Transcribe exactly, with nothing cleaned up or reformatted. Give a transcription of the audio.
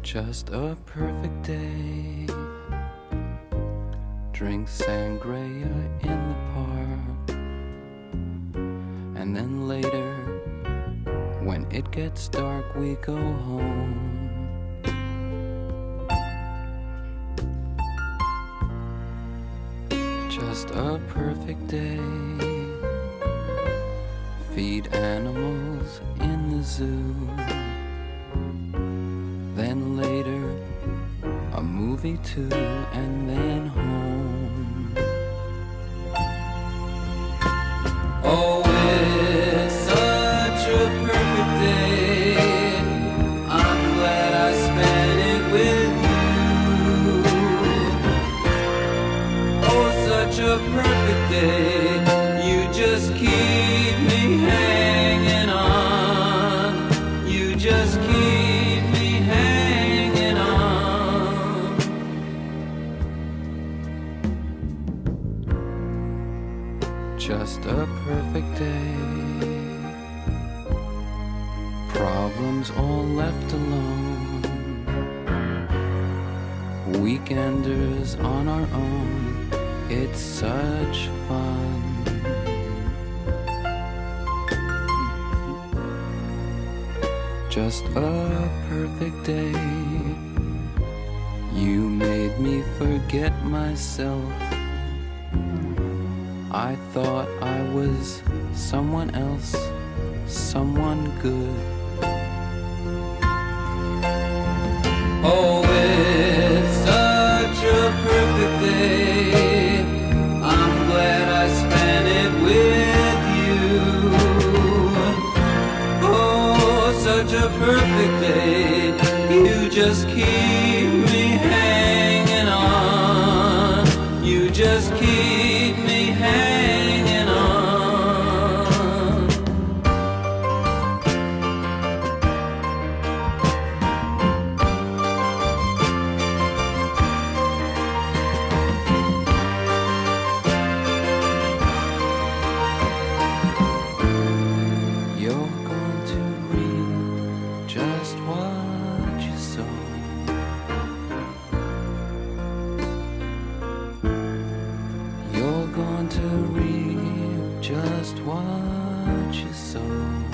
Just a perfect day. Drink sangria in the park, and then later, when it gets dark, we go home. Just a perfect day. Feed animals in the zoo. Then later, a movie too, and then home. Oh, it's such a perfect day. I'm glad I spent it with you. Oh, such a perfect day. You just keep me hanging on. You just keep me hanging on. Just a perfect day. Problems all left alone. Weekenders on our own. It's such fun. Just a perfect day. You made me forget myself. I thought I was someone else, someone good. Oh, it's such a perfect day. I'm glad I spent it with you. Oh, such a perfect day. You just keep me hanging on. You just keep me hanging on. You're going to read just what you saw. You're going to reap just what you sow.